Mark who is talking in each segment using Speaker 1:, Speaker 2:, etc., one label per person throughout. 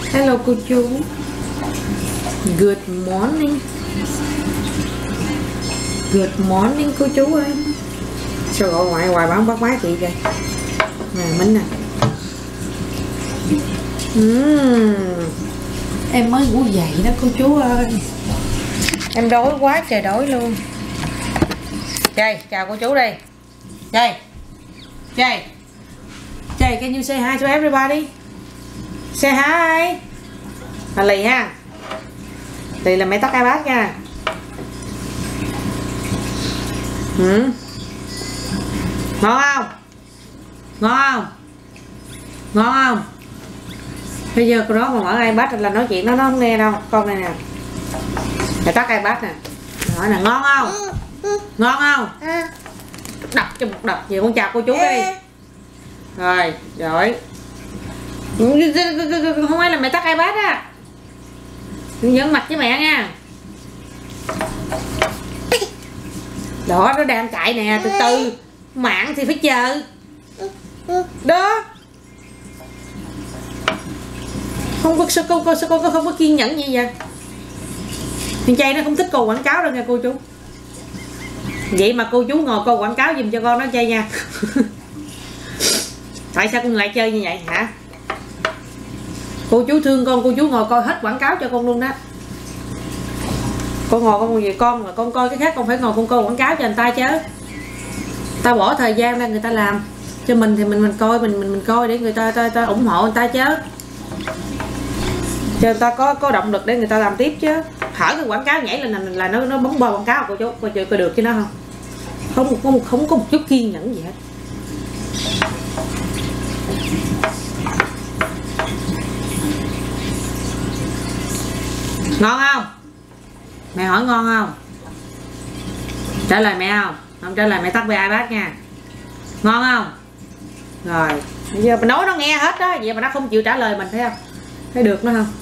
Speaker 1: Hello cô chú. Good morning. Good morning cô chú ơi. Sao gọi ngoại hoài bán bắt má chị kìa. Nè Minh nè. Em mới ngủ dậy đó cô chú ơi. Em đói quá trời đói luôn. Jay, chào cô chú đi. Jay, can you say hi to everybody? Say hi. Là lì ha. Lì là mẹ tắt iPad nha. Ngon không? Ngon không? Ngon không? Bây giờ con đó mà mở iPad là nói chuyện nó không nghe đâu. Con này nè. Mẹ tắt iPad nè. Nói nè, ngon không? Ngon không? Đập cho một đập gì con chào cô chú đi. Rồi, giỏi. Không phải là mẹ tắt iPad á. Nhấn mặt với mẹ nha. Đó, nó đang chạy nè, từ từ. Mạng thì phải chờ. Đó. Không có sao con không có kiên nhẫn gì vậy. Thằng trai nó không thích cô quảng cáo đâu nha cô chú. Vậy mà cô chú ngồi cô quảng cáo giùm cho con nó chơi nha. Tại sao con lại chơi như vậy hả? Cô chú thương con, cô chú ngồi coi hết quảng cáo cho con luôn đó. Con ngồi con về con mà con coi cái khác, con phải ngồi con coi quảng cáo cho người ta chứ. Ta bỏ thời gian ra người ta làm cho mình thì mình coi mình coi để người ta ủng hộ người ta chứ. Cho người ta có động lực để người ta làm tiếp chứ. Hở cái quảng cáo nhảy là nó bấm bo quảng cáo cô chú coi coi được chứ nó không có một chút kiên nhẫn gì hết. Ngon không? Mẹ hỏi ngon không? Trả lời mẹ không? Không trả lời mẹ tắt về iPad nha. Ngon không? Rồi bây giờ mình nói nó nghe hết đó. Vậy mà nó không chịu trả lời mình thấy không? Thấy được nó không?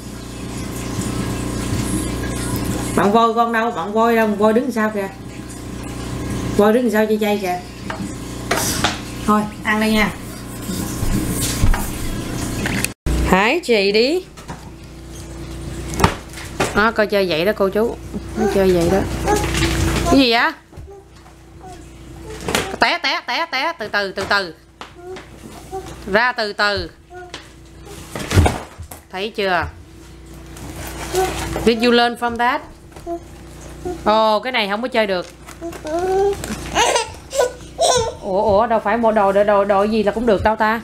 Speaker 1: Bạn voi con đâu? Bạn voi đâu? Voi đứng sao kìa. Voi đứng sao chơi chay kìa. Thôi ăn đây nha. Hãy chị đi. Đó, coi chơi vậy đó cô chú. Nó chơi vậy đó. Cái gì vậy? Té từ từ. Ra từ từ. Thấy chưa? Did you learn from that? Ồ, cái này không có chơi được. Ủa đâu phải mua đồ gì là cũng được đâu ta.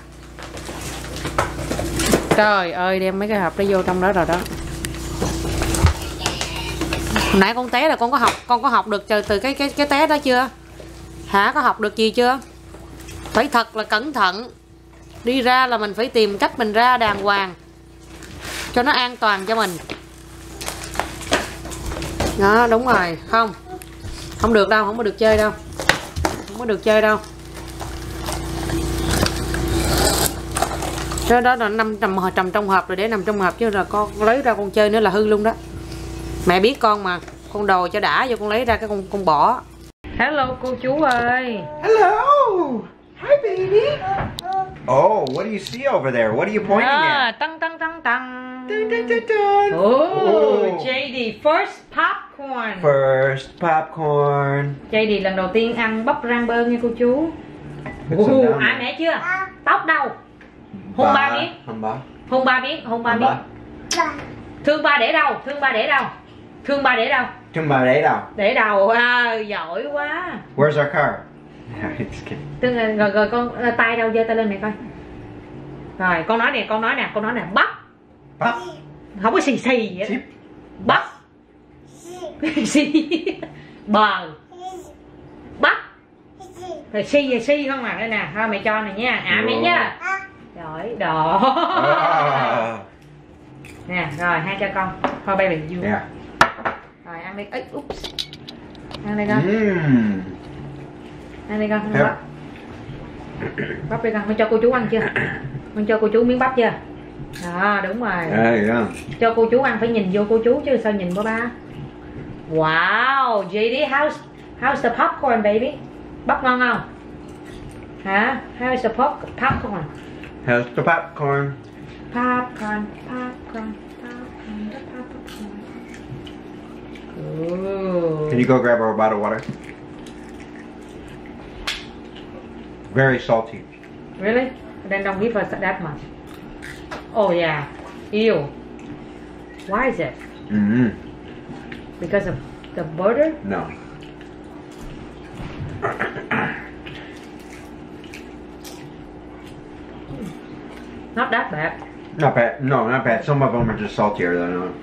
Speaker 1: Trời ơi, đem mấy cái hộp đó vô trong đó rồi đó. Hồi nãy con té là con có học được từ cái té đó chưa? Hả, có học được gì chưa? Phải thật là cẩn thận. Đi ra là mình phải tìm cách mình ra đàng hoàng cho nó an toàn cho mình. Đó, đúng rồi. Không được đâu, không có được chơi đâu. Không có được chơi đâu. Đó là nằm trong hộp rồi, để nằm trong hộp chứ là con lấy ra con chơi nữa là hư luôn đó. Mẹ biết con mà, con đồ cho đã vô con lấy ra cái con bỏ. Hello cô chú ơi.
Speaker 2: Hello. Hi baby. Oh, what do you see over there? What are you pointing at?
Speaker 1: Tăng.
Speaker 2: Dun, dun, dun, dun.
Speaker 1: Oh, JD first popcorn.
Speaker 2: First popcorn.
Speaker 1: JD lần đầu tiên ăn bắp rang bơ nha cô chú. Ai mẹ chưa? Tóc đâu? Hôn ba biết. Hôn ba biết. Thương ba để đâu? Thương ba để đâu? Để đầu. À, giỏi quá.
Speaker 2: Where's our car?
Speaker 1: Rồi con tay đâu, giơ tay lên mẹ coi. Rồi con nói nè, bắp. Không có xì gì vậy. Bắp. Xì. Bờ. Bắp. Rồi xì không à, đây nè, thôi mẹ cho này nha. Mẹ nha. Giỏi, đỏ. Nè, rồi hai cho con. Thôi baby you.
Speaker 2: Yeah.
Speaker 1: Rồi ăn đi. Ấy, oops. Ăn đi con. Ăn đi con. Bắp đi con. Con cho cô chú ăn chưa? Con cho cô chú miếng bắp chưa? Đó, đúng rồi. Cho cô chú ăn phải nhìn vô cô chú chứ sao nhìn vô ba. Wow, JD, how's the popcorn baby? Bắp ngon không? Hả? How's the popcorn?
Speaker 2: How's the popcorn?
Speaker 1: Popcorn, popcorn, popcorn, popcorn. Ooh.
Speaker 2: Can you go grab our bottle of water? Very salty.
Speaker 1: Really? Then don't give us that much. Oh yeah. Ew. Why is it? Because of the butter?
Speaker 2: No.
Speaker 1: Not that bad.
Speaker 2: Not bad. No, not bad. Some of them are just saltier than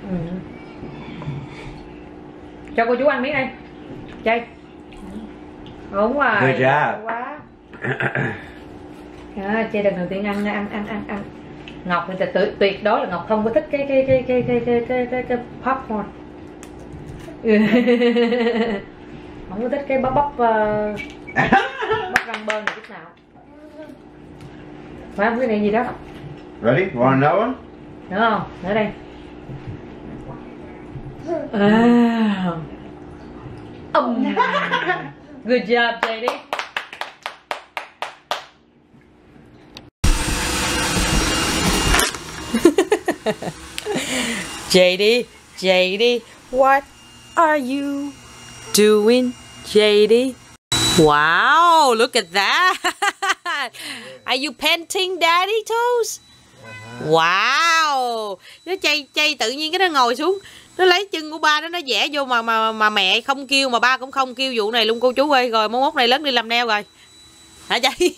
Speaker 1: Cho cô chú ăn miếng đây. Chay. Đúng rồi.
Speaker 2: Good job.
Speaker 1: Quá. Chay lần đầu tiên ăn. Ngọc thì tuyệt đối là Ngọc không có thích cái popcorn. Không có thích cái bắp rang bơ này chút nào. Phải không? Cái này gì đó.
Speaker 2: Ready? You want another one?
Speaker 1: Được không? Nữa đây. Good job, JD. JD, what are you doing, JD? Wow, look at that. Are you painting daddy toes? Wow. Nó chay tự nhiên cái nó ngồi xuống, nó lấy chân của ba nó vẽ vô mà mẹ không kêu mà ba cũng không kêu vụ này luôn cô chú ơi. Rồi mốt này lớn đi làm nail rồi. Hả chay?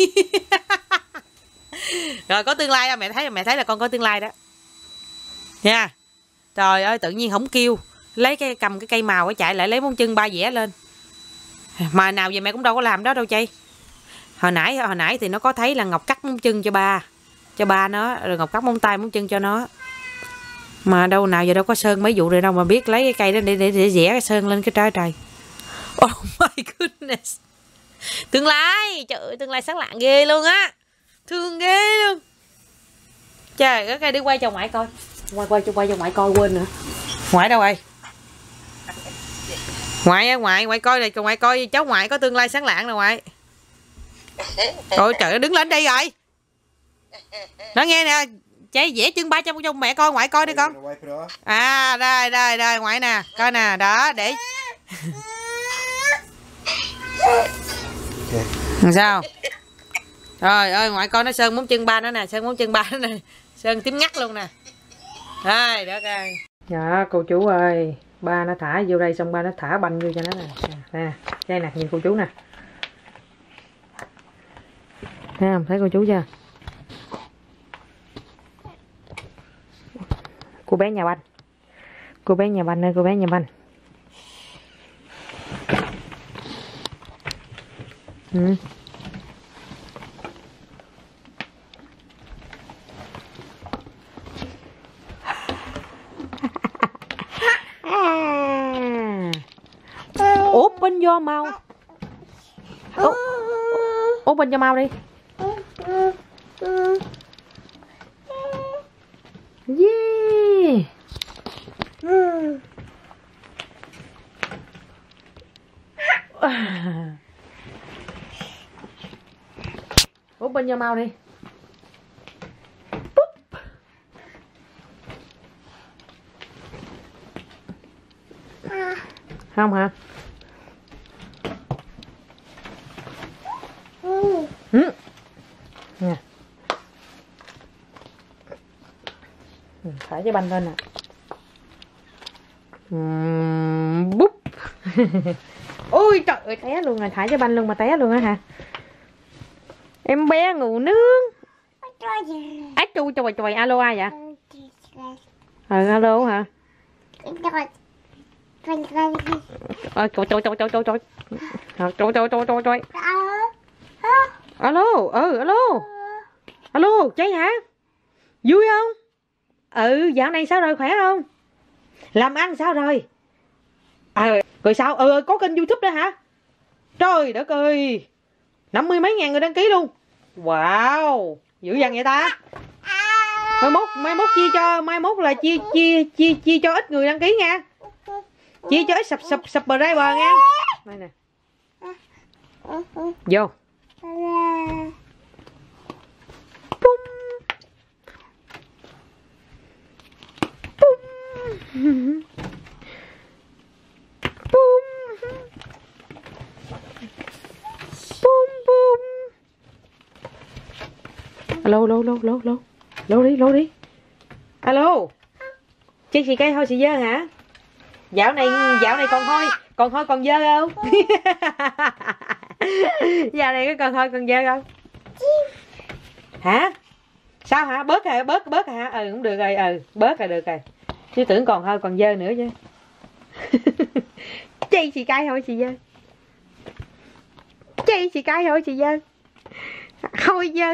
Speaker 1: Rồi có tương lai đó, mẹ thấy là con có tương lai đó. Nha. Trời ơi tự nhiên không kêu, lấy cầm cái cây màu chạy lại lấy móng chân ba vẽ lên. Mà nào giờ mẹ cũng đâu có làm đó đâu chay. Hồi nãy thì nó có thấy là Ngọc cắt móng chân cho ba nó, rồi Ngọc cắt móng tay móng chân cho nó. Mà đâu nào giờ đâu có sơn mấy vụ rồi đâu mà biết lấy cái cây đó để vẽ cái sơn lên cái trời. Oh my goodness. Tương lai, trời ơi tương lai sáng lạng ghê luôn á. Thương ghê luôn. Trời ơi cái đi quay cho ngoại coi. Quay cho ngoại coi quên nữa. Ngoại đâu rồi? Ngoại coi này, ngoại coi cháu ngoại có tương lai sáng lạng nè ngoại. Ôi trời ơi đứng lên đây rồi. Nói nghe nè, cháy vẽ chân ba cho mẹ coi, ngoại coi đi con. À đây ngoại nè, coi nè, đó để. Sao? Trời ơi ngoại coi nó sơn móng chân ba nó nè, sơn tím ngắt luôn nè. Đây đó coi. Dạ cô chú ơi, ba nó thả vô đây xong ba nó thả banh vô cho nó nè. Nè, đây nè, nhìn cô chú nè. Thấy không? Thấy cô chú chưa? Cô bé nhà banh. Cô bé nhà banh ơi, cô bé nhà banh. Open your mouth. Open your mouth đi. Yeah. Open your mouth đi. Không hả? Nè. Thả cái banh lên nè. Búp. Ôi trời ơi té luôn rồi, thả cái banh luôn mà té luôn á hả? Em bé ngủ nướng. Á chu trời alo ai vậy? Alo hả? Trời. Alo, alo, cháy hả? Vui không? Dạo này sao rồi, khỏe không? Làm ăn sao rồi? Rồi sao? Có kênh YouTube đó hả? Trời đất ơi, 50 mấy ngàn người đăng ký luôn. Wow, dữ dằn vậy ta? Mai mốt chia cho, mai mốt là chia cho ít người đăng ký nha. Chia cho ít subscriber nha. Đây nè. Vô. Bum. Bum bum. Alo lâu đi. Alo. Chiếc xì cây thôi xì dơ hả? Dạo này còn thôi còn dơ không? Dạo này có còn thôi còn dơ không? Hả? Sao hả? Bớt hả? Ừ cũng được rồi, bớt là được rồi. Chứ tưởng còn thôi còn dơ nữa chứ. Chi xì cây thôi xì dơ. Chi xì cây thôi xì dơ. Thôi dơ.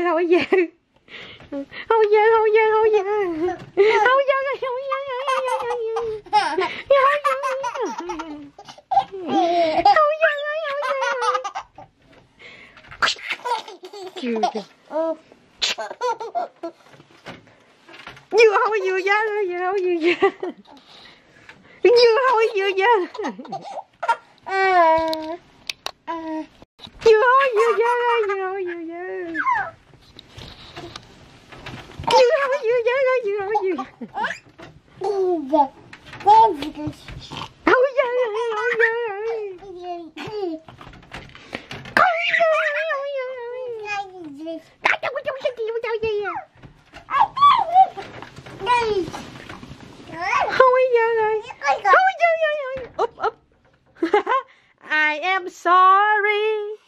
Speaker 1: I am sorry.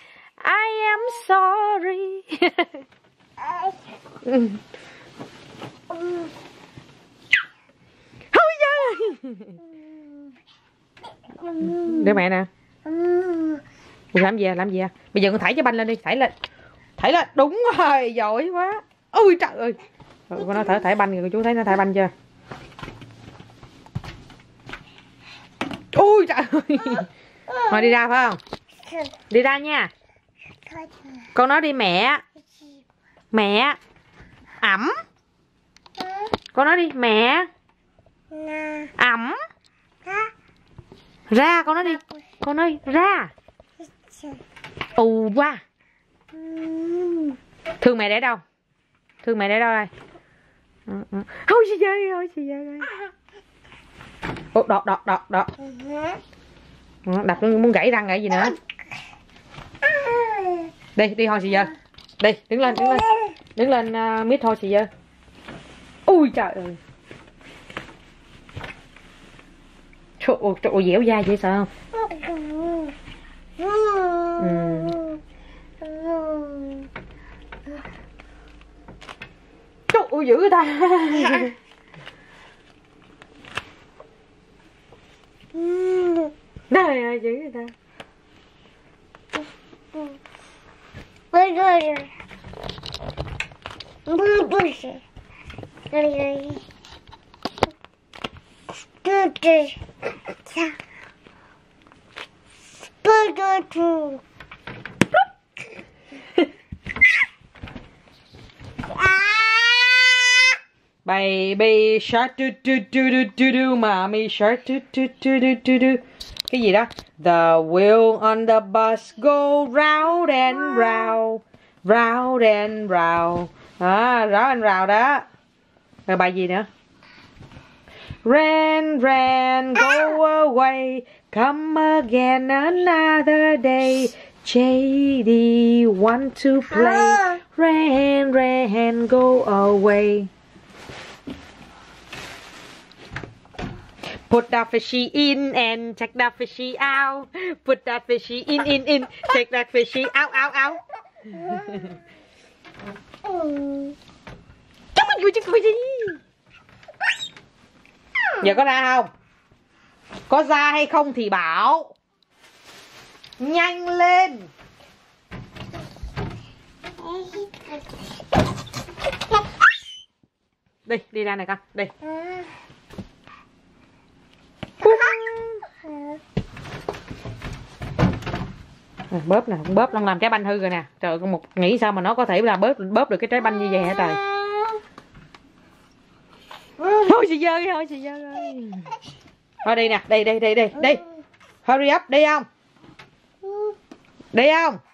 Speaker 1: Đưa mẹ nè. Làm gì à? Bây giờ con thảy trái banh lên đi, thảy lên. Đúng rồi, giỏi quá. Ôi trời ơi. Con nó thảy banh rồi, chú thấy nó thảy banh chưa? Ôi trời ơi. Thôi đi ra phải không? Đi ra nha. Con nói đi mẹ. Mẹ. Ẩm. Con nói đi mẹ. Ẩm. Ra, con nói đi. Con nói ra. Qua. Thương mẹ để đâu? Đây. Thôi chị chơi. Ô, đọt. Đập muốn gãy răng cái gì nữa. Đi thôi chị dơ. Đi, đứng lên mít thôi chị dơ. Ui trời ơi. Trời ơi, dẻo dai vậy sợ không? Trời ơi, dữ người ta. Đây ơi, dữ người ta. Baby shark do do do do do do, mommy shark do do do do do do. Cái gì đó? The wheel on the bus go round and round, round and round. Round and round đó. Rồi bài gì nữa? Ran, go away, come again another day. JD want to play. Ran, go away. Put that fishy in and take that fishy out. Put that fishy in. Take that fishy out. Giờ có ra không? Có ra hay không thì bảo. Nhanh lên. Đi ra này con, đi. Bóp nè, bóp đang làm trái banh hư rồi nè. Trời, con một nghĩ sao mà nó có thể là bóp được cái trái banh như vậy hả trời? Thôi chị dơ thôi. Thôi đi nè, đi. Hurry up, đi không? Đi không?